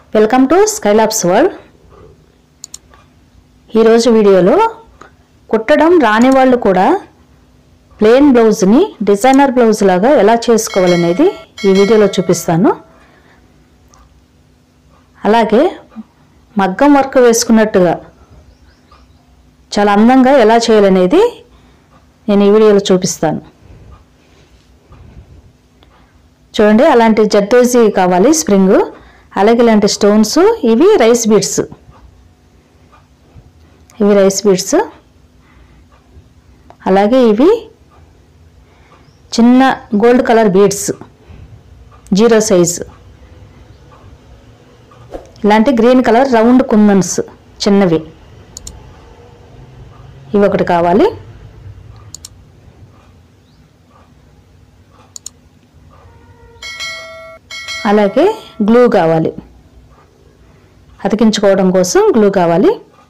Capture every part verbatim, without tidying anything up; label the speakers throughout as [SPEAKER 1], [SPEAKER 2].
[SPEAKER 1] Welcome to Skylabs world. ఈరోజు వీడియోలో కుట్టడం రాని వాళ్ళు కూడా ప్లెయిన్ బ్లౌజ్ని డిజైనర్ బ్లౌజ్ లాగా ఎలా చేసుకోవాలనేది ఈ వీడియోలో చూపిస్తాను. అలాగే మగ్గం వర్క్ వేసుకున్నట్టుగా చాలా అందంగా ఎలా చేయాలనేది నేను ఈ వీడియోలో చూపిస్తాను. చూడండి, అలాంటి జర్దోజీ కావాలి స్ప్రింగ్, అలాగే ఇలాంటి స్టోన్స్, ఇవి రైస్ బీడ్స్, ఇవి రైస్ బీడ్స్, అలాగే ఇవి చిన్న gold colour beads zero size, ఇలాంటి గ్రీన్ కలర్ రౌండ్ కుందన్స్ చిన్నవి, ఇవి ఒకటి కావాలి. అలాగే గ్లూ కావాలి, అతికించుకోవడం కోసం గ్లూ కావాలి.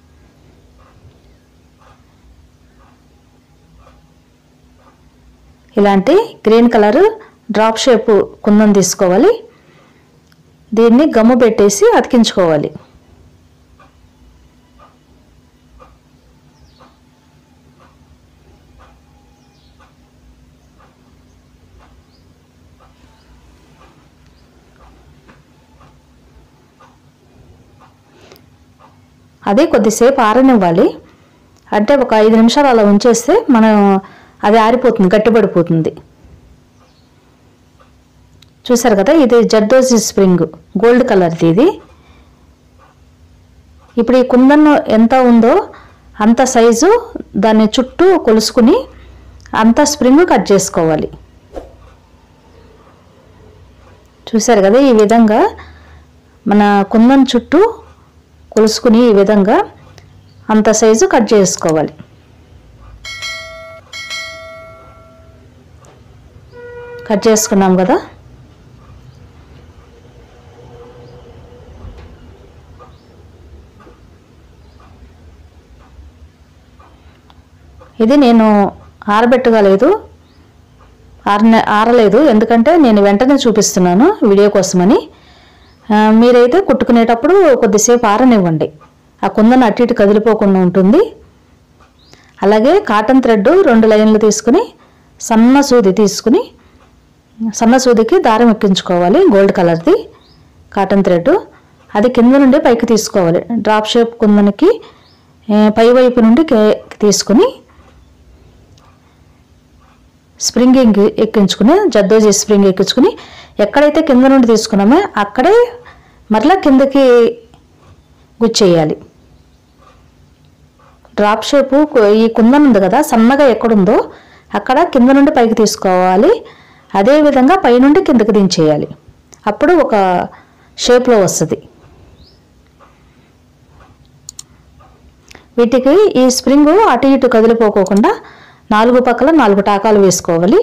[SPEAKER 1] ఇలాంటి green colour drop shape kundan తీసుకోవాలి. దీన్ని గమ్ము పెట్టేసి అతికించుకోవాలి. అదే కొద్దిసేపు ఆరనివ్వాలి. అంటే ఒక ఐదు నిమిషాలు అలా ఉంచేస్తే మనం అది ఆరిపోతుంది, గట్టిపడిపోతుంది. చూసారు కదా, ఇది జర్దోజీ స్ప్రింగ్ గోల్డ్ కలర్ది. ఇది ఇప్పుడు ఈ కుందన్ ఎంత ఉందో అంత సైజు దాన్ని చుట్టూ కొలుసుకుని అంత స్ప్రింగ్ కట్ చేసుకోవాలి. చూసారు కదా, ఈ విధంగా మన కుందన్ చుట్టూ కొలుసుకుని ఈ విధంగా అంత సైజు కట్ చేసుకోవాలి. కట్ చేసుకున్నాం కదా, ఇది నేను ఆరబెట్టగలేదు, ఆరనే ఆరలేదు ఎందుకంటే నేను వెంటనే చూపిస్తున్నాను వీడియో కోసమని. మీరైతే కుట్టుకునేటప్పుడు కొద్దిసేపు ఆరనివ్వండి, ఆ కుందన అటు ఇటు కదిలిపోకుండా ఉంటుంది. అలాగే కాటన్ థ్రెడ్ రెండు లైన్లు తీసుకుని సన్న సూది తీసుకుని సన్న సూదికి దారం ఎక్కించుకోవాలి. గోల్డ్ కలర్ది కాటన్ థ్రెడ్, అది కింద నుండి పైకి తీసుకోవాలి. డ్రాప్ షేప్ కుందనికి పై వైపు నుండి తీసుకుని స్ప్రింగ్ ఎక్కించుకుని జర్దోజీ స్ప్రింగ్ ఎక్కించుకుని ఎక్కడైతే కింద నుండి తీసుకున్నామో అక్కడే మరలా కిందకి గుచ్చేయాలి. డ్రాప్ షేపు ఈ కుందన్ ఉంది కదా, సన్నగా ఎక్కడుందో అక్కడ కింద నుండి పైకి తీసుకోవాలి. అదేవిధంగా పైనుండి కిందకి దించేయాలి. అప్పుడు ఒక షేప్లో వస్తుంది. వీటికి ఈ స్ప్రింగ్ అటు ఇటు కదిలిపోకోకుండా నాలుగు పక్కల నాలుగు టాకాలు వేసుకోవాలి.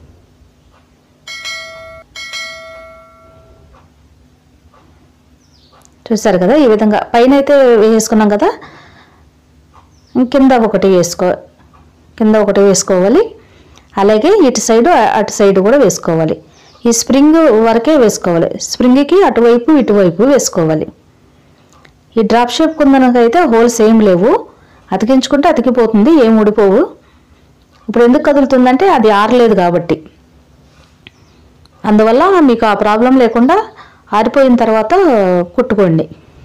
[SPEAKER 1] చూసారు కదా, ఈ విధంగా పైన అయితే వేసుకున్నాం కదా, కింద ఒకటి వేసుకో కింద ఒకటి వేసుకోవాలి. అలాగే ఇటు సైడు అటు సైడు కూడా వేసుకోవాలి. ఈ స్ప్రింగ్ వరకే వేసుకోవాలి, స్ప్రింగ్కి అటువైపు ఇటువైపు వేసుకోవాలి. ఈ డ్రాప్ షేప్ కుందనకైతే హోల్స్ ఏం లేవు, అతికించుకుంటే అతికిపోతుంది, ఏం ఊడిపోవు. ఇప్పుడు ఎందుకు కదులుతుందంటే అది ఆరలేదు కాబట్టి, అందువల్ల మీకు ఆ ప్రాబ్లం లేకుండా ఆరిపోయిన తర్వాత కుట్టుకోండి.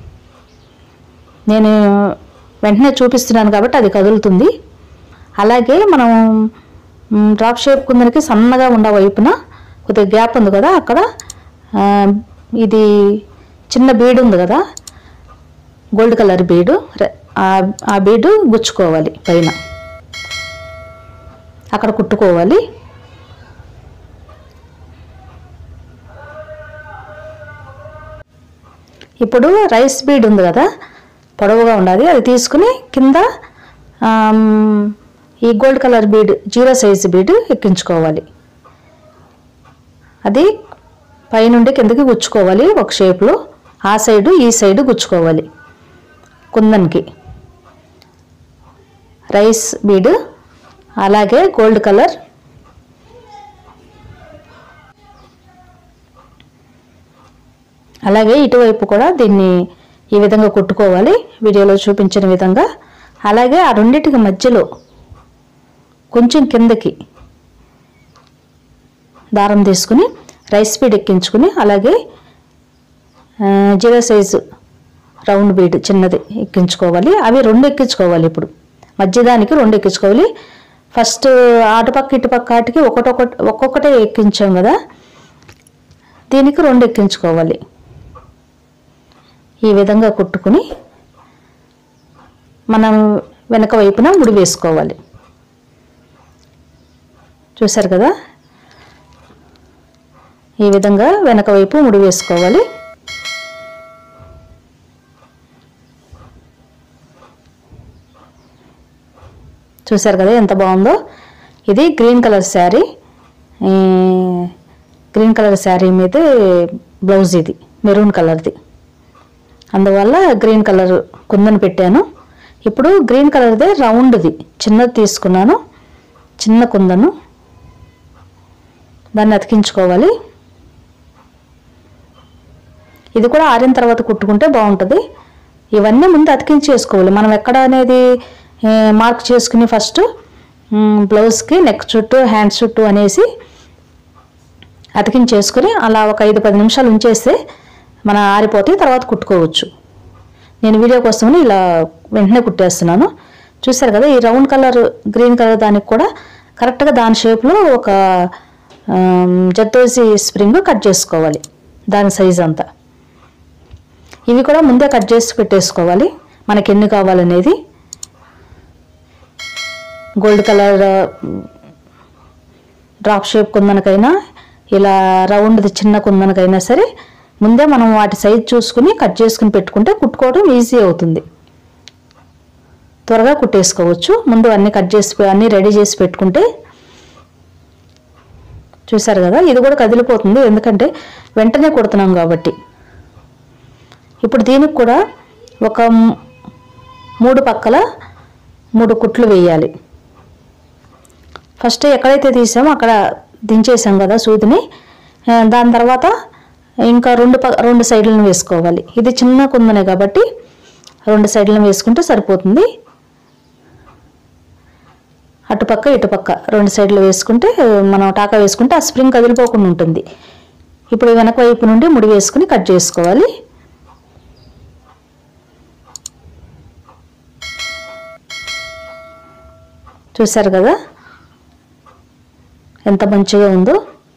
[SPEAKER 1] నేను వెంటనే చూపిస్తున్నాను కాబట్టి అది కదులుతుంది. అలాగే మనం డ్రాప్ షేప్ కుందనికి సన్నగా ఉన్న వైపున కొద్దిగా గ్యాప్ ఉంది కదా, అక్కడ ఇది చిన్న బీడ్ ఉంది కదా, గోల్డ్ కలర్ బీడు, ఆ బీడు గుచ్చుకోవాలి పైన, అక్కడ కుట్టుకోవాలి. ఇప్పుడు రైస్ బీడ్ ఉంది కదా, పొడవుగా ఉండాలి, అది తీసుకుని కింద ఈ gold colour bead zero size bead ఎక్కించుకోవాలి. అది పైనుండి కిందకి గుచ్చుకోవాలి ఒక షేప్లో, ఆ సైడు ఈ సైడు గుచ్చుకోవాలి. కుందన్కి రైస్ బీడ్, అలాగే గోల్డ్ కలర్ అలాగే ఇటువైపు కూడా దీన్ని ఈ విధంగా కుట్టుకోవాలి వీడియోలో చూపించిన విధంగా. అలాగే ఆ రెండింటికి మధ్యలో కొంచెం కిందకి దారం తీసుకుని రైస్ బీడ్ ఎక్కించుకుని అలాగే జీరో సైజు రౌండ్ బీడ్ చిన్నది ఎక్కించుకోవాలి. అవి రెండు ఎక్కించుకోవాలి. ఇప్పుడు మధ్యదానికి రెండు ఎక్కించుకోవాలి. ఫస్ట్ అటుపక్క ఇటుపక్క ఆటికి ఒకటొకటి ఒక్కొక్కటే ఎక్కించాం కదా, దీనికి రెండు ఎక్కించుకోవాలి. ఈ విధంగా కుట్టుకుని మనం వెనక వైపున ముడి వేసుకోవాలి. చూసారు కదా, ఈ విధంగా వెనక వైపు ముడి వేసుకోవాలి. చూసారు కదా ఎంత బాగుందో. ఇది green colour sari, green colour sari మీద బ్లౌజ్ ఇది మెరూన్ కలర్ది, అందువల్ల గ్రీన్ కలర్ కుందను పెట్టాను. ఇప్పుడు గ్రీన్ కలర్దే రౌండ్ది చిన్నది తీసుకున్నాను, చిన్న కుందను, దాన్ని అతికించుకోవాలి. ఇది కూడా ఆరిన తర్వాత కుట్టుకుంటే బాగుంటుంది. ఇవన్నీ ముందు అతికించేసుకోవాలి. మనం ఎక్కడ అనేది మార్క్ చేసుకుని ఫస్ట్ బ్లౌజ్కి నెక్ చుట్టూ హ్యాండ్స్ చుట్టూ అనేసి అతికించేసుకుని అలా ఒక ఐదు పది నిమిషాలు ఉంచేస్తే మన ఆరిపోతే తర్వాత కుట్టుకోవచ్చు. నేను వీడియో కోసమని ఇలా వెంటనే కుట్టేస్తున్నాను. చూసారు కదా, ఈ రౌండ్ కలర్ గ్రీన్ కలర్ దానికి కూడా కరెక్ట్గా దాని షేప్లో ఒక జర్దోజీ స్ప్రింగ్ కట్ చేసుకోవాలి, దాని సైజ్ అంతా. ఇవి కూడా ముందే కట్ చేసి పెట్టేసుకోవాలి మనకి ఎన్ని కావాలనేది. గోల్డ్ కలర్ డ్రాప్ షేప్ కుందనకైనా ఇలా రౌండ్ది చిన్న కుందనకైనా సరే ముందే మనం వాటి సైజ్ చూసుకుని కట్ చేసుకుని పెట్టుకుంటే కుట్టుకోవడం ఈజీ అవుతుంది, త్వరగా కుట్టేసుకోవచ్చు. ముందు అన్నీ కట్ చేసి అన్నీ రెడీ చేసి పెట్టుకుంటే. చూసారు కదా, ఇది కూడా కదిలిపోతుంది ఎందుకంటే వెంటనే కుడుతున్నాం కాబట్టి. ఇప్పుడు దీనికి కూడా ఒక మూడు పక్కల మూడు కుట్లు వేయాలి. ఫస్ట్ ఎక్కడైతే తీసామో అక్కడ దించేసాం కదా సూదిని, దాని తర్వాత ఇంకా రెండు ప రెండు సైడ్లను వేసుకోవాలి. ఇది చిన్న కుందనే కాబట్టి రెండు సైడ్లను వేసుకుంటే సరిపోతుంది. అటుపక్క ఇటుపక్క రెండు సైడ్లు వేసుకుంటే మనం టాకా వేసుకుంటే ఆ స్ప్రింగ్ కదిలిపోకుండా ఉంటుంది. ఇప్పుడు వెనక వైపు నుండి ముడి వేసుకుని కట్ చేసుకోవాలి. చూసారు కదా ఎంత మంచిగా ఉందో.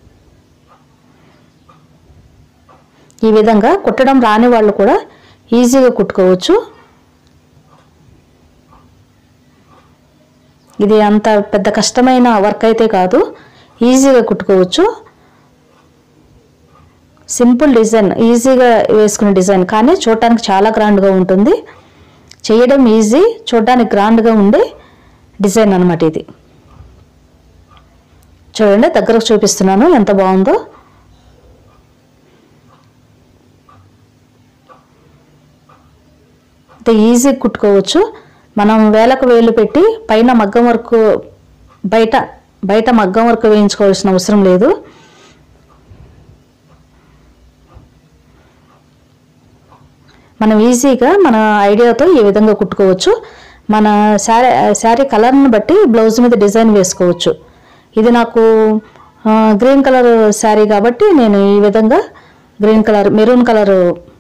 [SPEAKER 1] ఈ విధంగా కుట్టడం రాని వాళ్ళు కూడా ఈజీగా కుట్టుకోవచ్చు. ఇది అంత పెద్ద కష్టమైన వర్క్ అయితే కాదు, ఈజీగా కుట్టుకోవచ్చు. సింపుల్ డిజైన్, ఈజీగా వేసుకునే డిజైన్, కానీ చూడటానికి చాలా గ్రాండ్గా ఉంటుంది. చేయడం ఈజీ, చూడడానికి గ్రాండ్గా ఉండే డిజైన్ అన్నమాట ఇది. చూడండి, దగ్గరకు చూపిస్తున్నాను ఎంత బాగుందో. అంటే ఈజీ కుట్టుకోవచ్చు. మనం వేలకు వేలు పెట్టి పైన మగ్గం వర్క్ బయట బయట మగ్గం వర్క్ వేయించుకోవాల్సిన అవసరం లేదు. మనం ఈజీగా మన ఐడియాతో ఈ విధంగా కుట్టుకోవచ్చు. మన శారీ శారీ కలర్ని బట్టి బ్లౌజ్ మీద డిజైన్ వేసుకోవచ్చు. ఇది నాకు గ్రీన్ కలర్ శారీ కాబట్టి నేను ఈ విధంగా గ్రీన్ కలర్ మెరూన్ కలర్,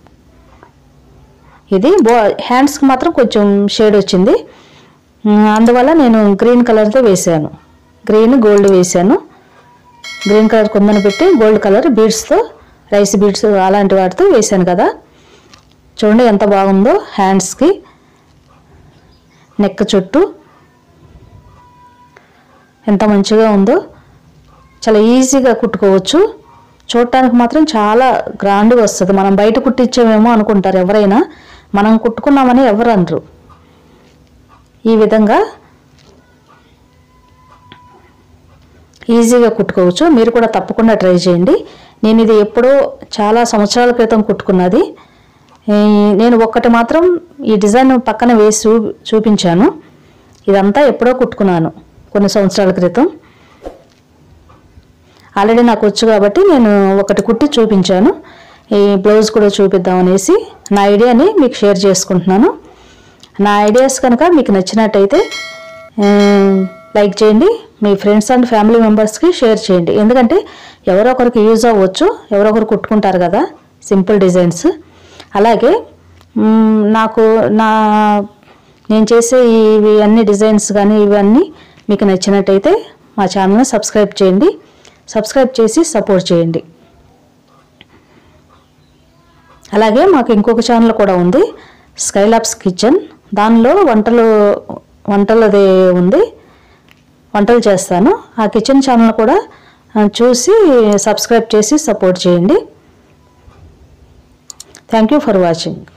[SPEAKER 1] ఇది బో హ్యాండ్స్కి మాత్రం కొంచెం షేడ్ వచ్చింది, అందువల్ల నేను గ్రీన్ కలర్తో వేసాను. గ్రీన్ గోల్డ్ వేసాను. గ్రీన్ కలర్ కుందన పెట్టి గోల్డ్ కలర్ బీడ్స్తో, రైస్ బీడ్స్ అలాంటి వాటితో వేసాను కదా. చూడండి ఎంత బాగుందో. హ్యాండ్స్కి నెక్ చుట్టూ ఎంత మంచిగా ఉందో. చాలా ఈజీగా కుట్టుకోవచ్చు. చూడటానికి మాత్రం చాలా గ్రాండ్గా వస్తుంది. మనం బయట కుట్టించామేమో అనుకుంటారు ఎవరైనా, మనం కుట్టుకున్నామని ఎవరు అనరు. ఈ విధంగా ఈజీగా కుట్టుకోవచ్చు. మీరు కూడా తప్పకుండా ట్రై చేయండి. నేను ఇది ఎప్పుడో చాలా సంవత్సరాల క్రితం కుట్టుకున్నది. నేను ఒక్కటి మాత్రం ఈ డిజైన్ పక్కన వేసి చూ చూపించాను ఇదంతా ఎప్పుడో కుట్టుకున్నాను కొన్ని సంవత్సరాల క్రితం. ఆల్రెడీ నాకు వచ్చు కాబట్టి నేను ఒకటి కుట్టి చూపించాను. ఈ బ్లౌజ్ కూడా చూపిద్దాం అనేసి నా ఐడియాని మీకు షేర్ చేసుకుంటున్నాను. నా ఐడియాస్ కనుక మీకు నచ్చినట్టయితే లైక్ చేయండి, మీ ఫ్రెండ్స్ అండ్ ఫ్యామిలీ మెంబర్స్కి షేర్ చేయండి. ఎందుకంటే ఎవరో ఒకరికి యూజ్ అవ్వచ్చు, ఎవరో ఒకరు కుట్టుకుంటారు కదా సింపుల్ డిజైన్స్. అలాగే నాకు నా నేను చేసే ఇవి అన్ని డిజైన్స్ కానీ ఇవన్నీ మీకు నచ్చినట్టయితే మా ఛానల్ని సబ్స్క్రైబ్ చేయండి, సబ్స్క్రైబ్ చేసి సపోర్ట్ చేయండి. అలాగే మాకు ఇంకొక ఛానల్ కూడా ఉంది, స్కైలాబ్స్ కిచెన్. దానిలో వంటలు వంటలదే ఉంది, వంటలు చేస్తాను. ఆ కిచెన్ ఛానల్ కూడా చూసి సబ్స్క్రైబ్ చేసి సపోర్ట్ చేయండి. Thank you for watching.